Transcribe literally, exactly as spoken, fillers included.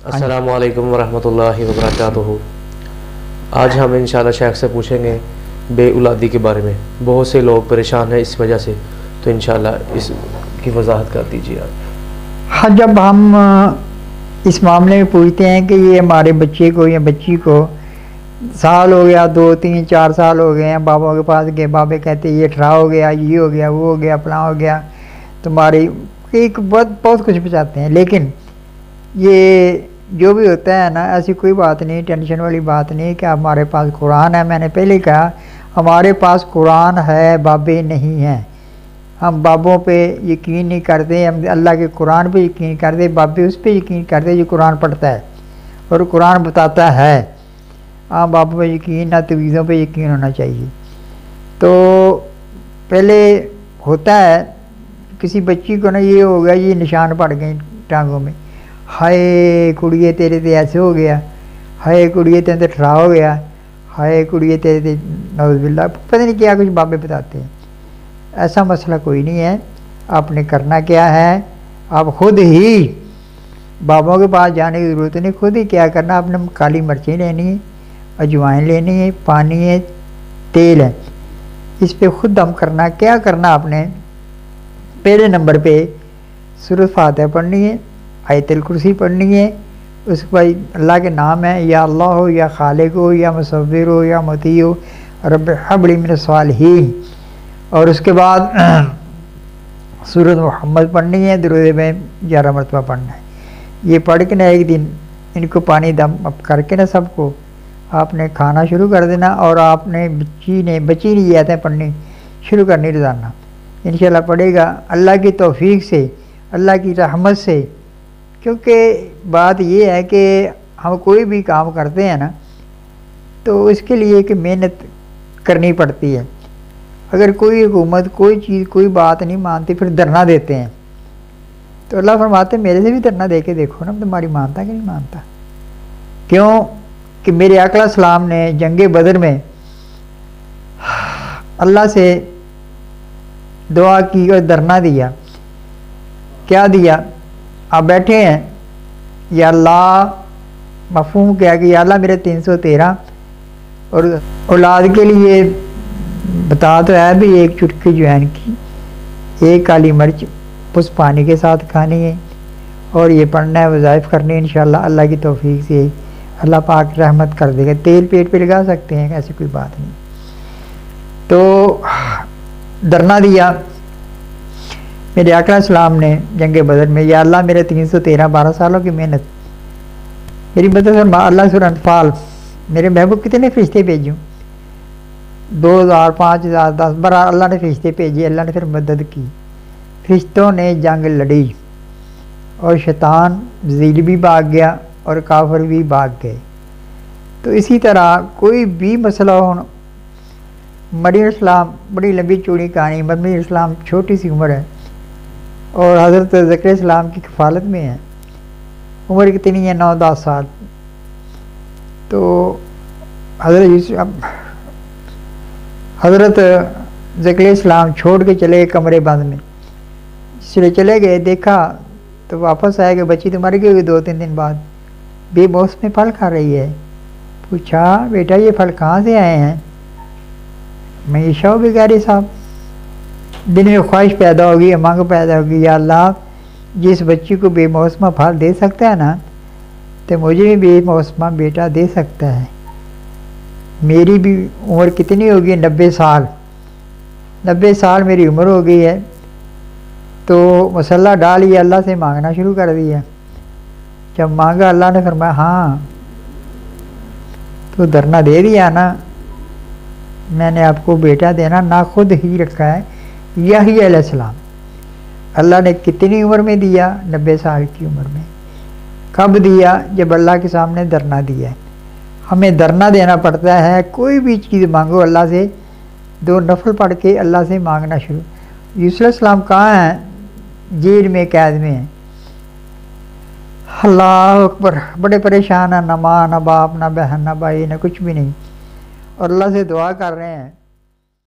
السلام علیکم ورحمۃ اللہ وبرکاتہ۔ آج ہم انشاءاللہ شیخ سے پوچھیں گے بے اولادی کے بارے میں۔ بہت سے لوگ پریشان ہیں اس وجہ سے، تو انشاءاللہ اس کی وضاحت کر دیجیے آپ۔ ہاں، جب ہم اس معاملے میں پوچھتے ہیں کہ یہ ہمارے بچے کو یا بچی کو سال ہو گیا، دو تین چار سال ہو گئے ہیں، بابا کے پاس گئے، بابے کہتے ہیں یہ ٹھڑا ہو گیا، یہ ہو گیا، وہ ہو گیا، فلاں ہو گیا، تمہاری ایک بہت بہت کچھ بتاتے ہیں، لیکن یہ جو بھی ہوتا ہے نا، ایسی کوئی بات نہیں، ٹینشن والی بات نہیں کہ ہمارے پاس قرآن ہے۔ میں نے پہلے کہا ہمارے پاس قرآن ہے، بابے نہیں ہیں۔ ہم بابوں پہ یقین نہیں کرتے، ہم اللہ کے قرآن پہ یقین کرتے، بابے اس پہ یقین کرتے جو قرآن پڑھتا ہے اور قرآن بتاتا ہے۔ ہاں، بابوں پہ یقین نہ تویزوں پہ یقین ہونا چاہیے۔ تو پہلے ہوتا ہے کسی بچی کو نا یہ ہو گیا، یہ نشان پڑ گئے ٹانگوں میں، ہائے کڑیے تیرے تے ایسے ہو گیا، ہائے کڑیے تیرے تے ٹھڑا ہو گیا، ہائے کڑیے تیرے تے نعوذ باللہ، پتہ نہیں کیا کچھ بابے بتاتے ہیں۔ ایسا مسئلہ کوئی نہیں ہے۔ آپ نے کرنا کیا ہے، آپ خود ہی بابوں کے پاس جانے کی ضرورت نہیں، خود ہی کیا کرنا، آپ نے کالی مرچیں لینی ہے، اجوائن لینی ہے، پانی ہے، تیل ہے، اس پہ خود دم کرنا۔ کیا کرنا آپ نے، پہلے نمبر پہ سورۃ فاتحہ پڑھنی ہے، آیت الکرسی پڑھنی ہے، اس کے بعد اللہ کے نام ہے، یا اللہ ہو، یا خالق ہو، یا مصور ہو، یا مطیع ہو، رب حب لی من الصالحین، اور اس کے بعد سورۃ محمد پڑھنی ہے، درود میں گیارہ مرتبہ پڑھنا ہے۔ یہ پڑھ کے نا ایک دن ان کو پانی دم اب کر کے نا سب کو آپ نے کھانا شروع کر دینا، اور آپ نے بچی نے بچی نہیں آتے پڑھنی شروع کرنی روزانہ، انشاءاللہ پڑھے گا اللہ کی توفیق سے، اللہ کی رحمت سے۔ کیونکہ بات یہ ہے کہ ہم کوئی بھی کام کرتے ہیں نا تو اس کے لیے کہ محنت کرنی پڑتی ہے۔ اگر کوئی حکومت کوئی چیز کوئی بات نہیں مانتی پھر دھرنا دیتے ہیں، تو اللہ فرماتے ہیں میرے سے بھی دھرنا دے کے دیکھو نا تمہاری مانتا کہ نہیں مانتا۔ کیوں کہ میرے آقا علیہ السلام نے جنگ بدر میں اللہ سے دعا کی اور دھرنا دیا۔ کیا دیا، آپ بیٹھے ہیں، یا اللہ، مفہوم کیا کہ یا اللہ میرے تین سو تیرہ اور اولاد کے لیے بتا تو ہے بھی ایک چٹکی جوائن کی، ایک کالی مرچ اس پانی کے ساتھ کھانی ہے، اور یہ پڑھنا ہے، وظائف کرنے انشاءاللہ اللہ کی توفیق سے اللہ پاک رحمت کر دے گا۔ تیل پیٹ پہ لگا سکتے ہیں، ایسی کوئی بات نہیں۔ تو دھرنا دیا میرے آقا علیہ السلام نے جنگ بدر میں، یا اللہ میرے تین سو تیرہ بارہ سالوں کی محنت میری مدد فرما۔ اللہ سورہ انفال، میرے محبوب کتنے فرشتے بھیجوں، دو ہزار پانچ ہزار دس بارہ اللہ نے فرشتے بھیجے، اللہ نے پھر مدد کی، فرشتوں نے جنگ لڑی اور شیطان ذیل بھی بھاگ گیا اور کافر بھی بھاگ گئے۔ تو اسی طرح کوئی بھی مسئلہ ہو، مریم السلام بڑی لمبی چوڑی کہانی، مریم السلام چھوٹی سی عمر ہے اور حضرت زکریا السلام کی کفالت میں ہے، عمر کتنی ہے، نو دس سال۔ تو حضرت یوسف حضرت زکریا السلام چھوڑ کے چلے گئے کمرے بند میں، اس لیے چلے گئے، دیکھا تو واپس آئے کہ بچی تمہاری کی ہوئی دو تین دن بعد بے موسم پھل کھا رہی ہے۔ پوچھا بیٹا یہ پھل کہاں سے آئے ہیں؟ میں عشاء ہو گئی گاری صاحب، دل میں خواہش پیدا ہوگی، مانگ پیدا ہوگی، یا اللہ جس بچی کو بے موسمہ پھل دے سکتا ہے نا تو مجھے بھی بے موسمہ بیٹا دے سکتا ہے۔ میری بھی عمر کتنی ہوگی، نبے سال، نبے سال میری عمر ہو گئی ہے۔ تو مسلح ڈالی اللہ سے مانگنا شروع کر دیا۔ جب مانگا اللہ نے فرمایا ہاں تو دھرنا دے دیا نا، میں نے آپ کو بیٹا دینا نہ خود ہی رکھا ہے، یحییٰ علیہ السلام۔ اللہ نے کتنی عمر میں دیا، نبے سال کی عمر میں۔ کب دیا؟ جب اللہ کے سامنے دھرنا دیا ہے۔ ہمیں دھرنا دینا پڑتا ہے، کوئی بھی چیز مانگو اللہ سے، دو نفل پڑھ کے اللہ سے مانگنا شروع۔ یوسف علیہ السلام کہاں ہیں؟ جیل میں، قید میں ہیں۔ اللہ اکبر، بڑے پریشان ہیں، نہ ماں نہ باپ نہ بہن نہ بھائی نہ کچھ بھی نہیں، اور اللہ سے دعا کر رہے ہیں